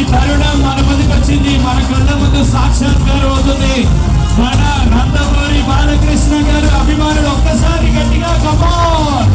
తరుణం మన ముందుకు వచ్చింది, మన కళ్ళ ముందు సాక్షాత్కారం అవుతుంది. మన నందమూరి బాలకృష్ణ గారు అభిమానులు ఒక్కసారి గట్టిగా కమాన్.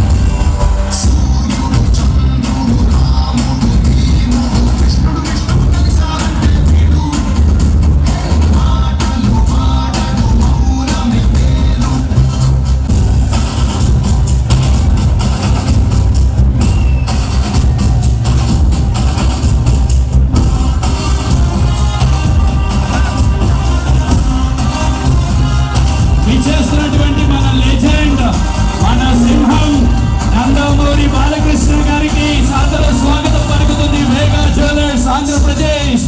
చేస్తున్నటువంటి మన లెజెండ్, మన సింహం నందమూరి బాలకృష్ణ గారికి సాదర స్వాగతం పలుకుతుంది Vega jewellers Andhra Pradesh.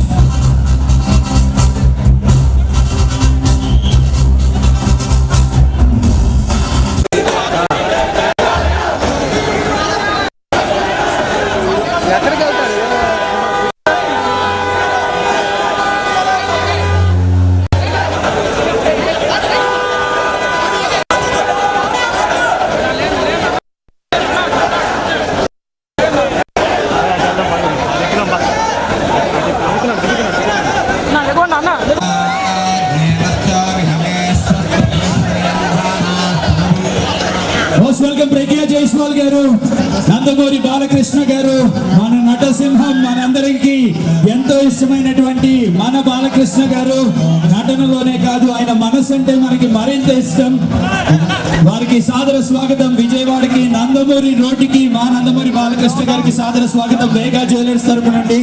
Welcome Pragya Jaiswal garu, Nandamuri Balakrishna గారు, మన నటసింహం, మనందరికీ ఎంతో ఇష్టమైనటువంటి మన బాలకృష్ణ గారు. నటనలోనే కాదు, ఆయన మనసు అంటే మనకి మరింత ఇష్టం. వారికి సాదర స్వాగతం. విజయవాడకి నందమూరి రోడ్డుకి మా నందమూరి బాలకృష్ణ గారికి సాదర స్వాగతం వేగా జ్యువెలర్స్ తరపు నుండి.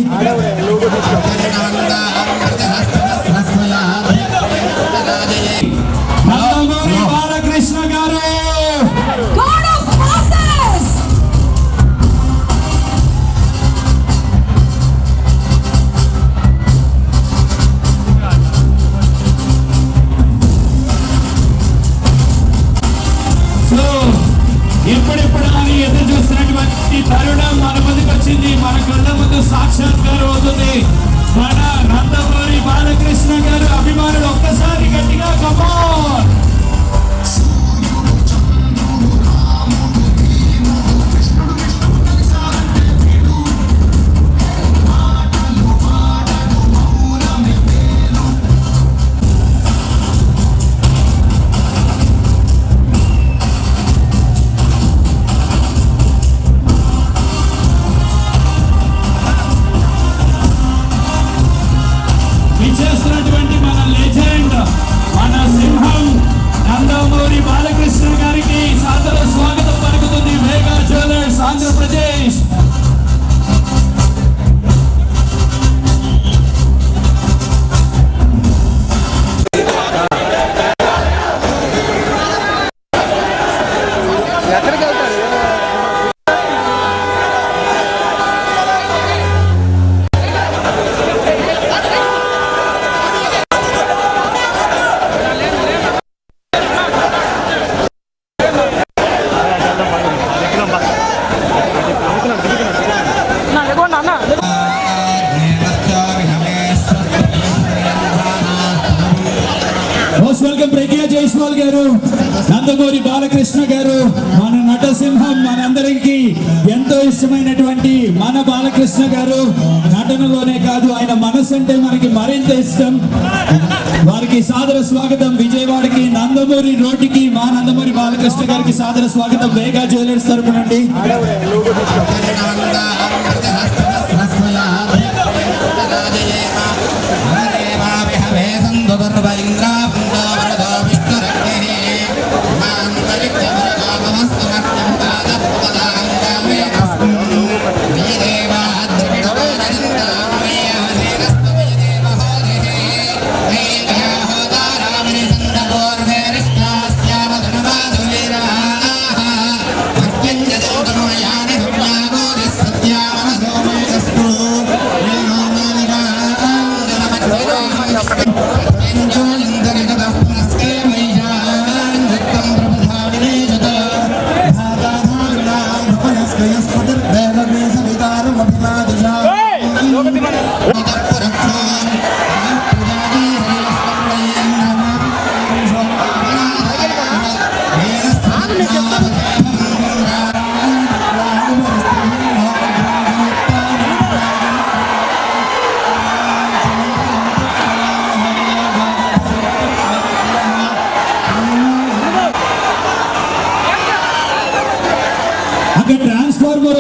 నందమూరి బాలకృష్ణ గారు ఇప్పుడిప్పుడు అని ఎదురు చూస్తున్నటువంటి తరుణం మన ముందుకు వచ్చింది, మన కళ్ళ ముందు సాక్షాత్కారం అవుతుంది. మన నందమూరి బాలకృష్ణ గారు అభిమానులు ఒక్కసారి గట్టిగా కమాన్. చేస్తున్నటువంటి మన లెజెండ్, మన సింహం నందమూరి బాలకృష్ణ గారికి సాదర స్వాగతం పలుకుతుంది Vega jewellers Andhra Pradesh. Welcome Pragya Jaiswal garu, Nandamuri Balakrishna గారు, మన నటసింహం, మనందరికీ ఎంతో ఇష్టమైనటువంటి మన బాలకృష్ణ గారు. నటనలోనే కాదు, ఆయన మనసు అంటే మనకి మరింత ఇష్టం. వారికి సాదర స్వాగతం. విజయవాడకి నందమూరి రోడ్డుకి మా నందమూరి బాలకృష్ణ గారికి సాదర స్వాగతం వేగా జ్యువెలర్స్ తరపు నుండి.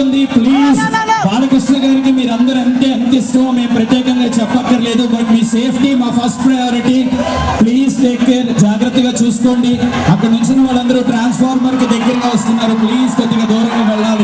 ఉంది. ప్లీజ్ బాలకృష్ణ గారికి మీరందరూ అంటే ఎంత ఇష్టమో మేము ప్రత్యేకంగా చెప్పక్కర్లేదు. బట్ మీ సేఫ్టీ మా first priority. Please take care, జాగ్రత్తగా చూసుకోండి. అక్కడ నుంచి వాళ్ళందరూ ట్రాన్స్ఫార్మర్ కి దగ్గరగా వస్తున్నారు. ప్లీజ్ కొద్దిగా దూరంగా వెళ్ళాలి.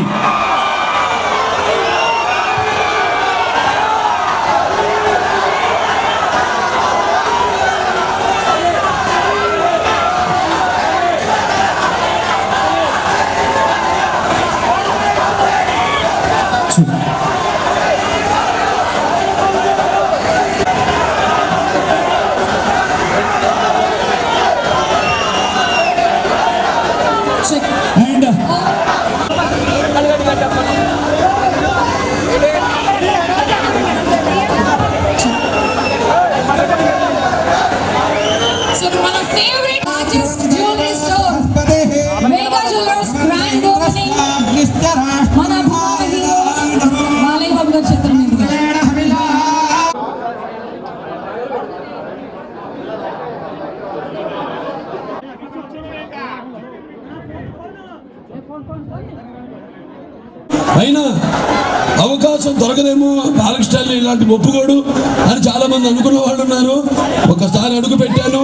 అయినా అవకాశం దొరకదేమో బాలకృష్ణ ఇలాంటి ఒప్పుకోడు అని చాలా మంది అనుకున్న వాళ్ళు ఉన్నారు. ఒకసారి అడుగు పెట్టాను.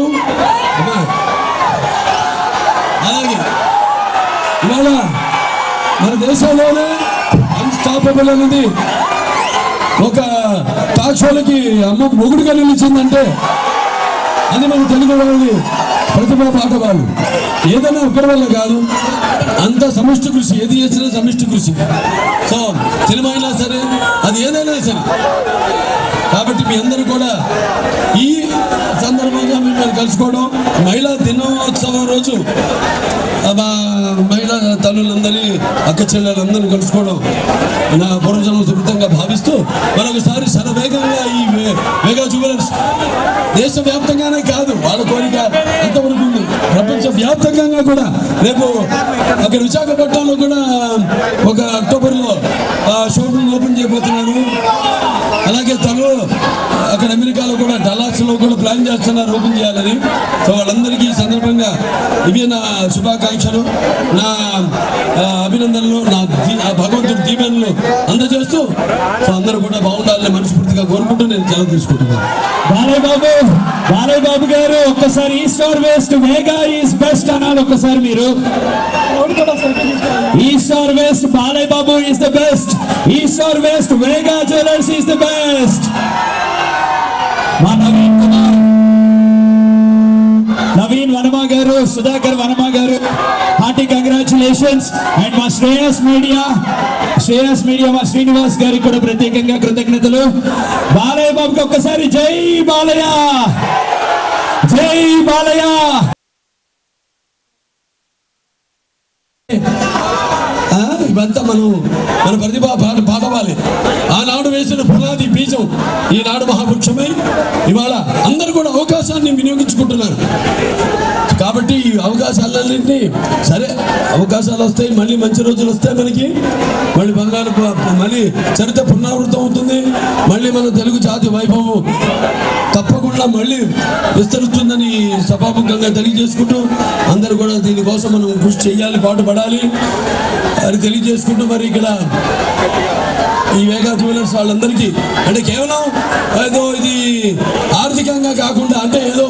అలాగే ఇవాళ మన దేశంలోనే అన్స్టాపబుల్ అనేది ఒక టాక్ షోలకి అమ్మ మొగుడుగా నిలిచిందంటే అది మన తెలుగు వాళ్ళని ప్రతిభా పాట వాళ్ళు. ఏదైనా ఒకరి వల్ల కాదు, అంత సమిష్టి కృషి. ఏది చేసినా సమిష్టి కృషి. సో సినిమా అయినా సరే, అది ఏదైనా సరే. కాబట్టి మీ అందరూ కూడా ఈ సందర్భంగా మిమ్మల్ని కలుసుకోవడం, మహిళా దినోత్సవం రోజు మహిళా తల్లులందరినీ, అక్క చెల్లెలందరినీ కలుసుకోవడం నా పూర్వజన్మ సుకృతంగా భావిస్తూ మరొకసారి శరవేగంగా ఈ మెగా జ్యువెలర్స్ దేశవ్యాప్తంగానే కాదు, వాళ్ళ కోరిక ఎంతవరకు ఉంది, ప్రపంచ వ్యాప్తంగా కూడా రేపు అక్కడ విశాఖపట్నంలో కూడా ఒక అక్టోబర్లో షోరూమ్ ఓపెన్ చేయబోతున్నారు. అలాగే తను అక్కడ అమెరికాలో కూడా డల్లాస్లో కూడా ప్లాన్ చేస్తున్నారు ఓపెన్ చేయాలని. సో వాళ్ళందరికీ ఈ సందర్భంగా ఇవి నా శుభాకాంక్షలు, నా అభినందనలు, నా భగవంతుడి దీవెనలు అందజేస్తూ సో అందరూ కూడా బాగుండాలని మనస్ఫూర్తిగా కోరుకుంటూ నేను సెలవు తీసుకుంటున్నాను. బాలయ్య బాబు గారు ఒక్కసారి east or west, Mega is best అనాలి ఒక్కసారి మీరు. East or west, Balayya Babu is the best. East or west, Mega jewellers is the best. మా నవీన్ కుమార్, నవీన్ వనమా గారు, సుధాకర్ వనమా గారు, హార్టీ కంగ్రాచులేషన్స్. అండ్ మా శ్రేయస్ మీడియా మా శ్రీనివాస్ గారికి కూడా ప్రత్యేకంగా కృతజ్ఞతలు. బాలయ్య బాబుకి ఒక్కసారి జై బాలయ్య, జై బాలయ్య. ఇవంతా మన ప్రతిభ పాడవాలి. ఆనాడు వేసిన పునాది బీజం ఈనాడు మహావృక్షమై ఇవాళ అందరూ కూడా అవకాశాన్ని వినియోగించుకుంటున్నారు. కాబట్టి ఈ అవకాశాలన్నింటినీ సరే, అవకాశాలు వస్తాయి, మళ్ళీ మంచి రోజులు వస్తాయి మనకి, మళ్ళీ బంగారు మళ్ళీ చరిత్ర పునరావృతం అవుతుంది, మళ్ళీ మన తెలుగు జాతి వైభవం తప్పకుండా మళ్ళీ విస్తరిస్తుందని సభాముఖంగా తెలియజేసుకుంటూ అందరూ కూడా దీనికోసం మనం కృషి చేయాలి, పాటుపడాలి అని తెలియజేసుకుంటూ మరి ఇక్కడ ఈ మెగా జ్యువెలర్స్ వాళ్ళందరికీ అంటే కేవలం ఏదో ఇది ఆర్థికంగా కాకుండా అంటే ఏదో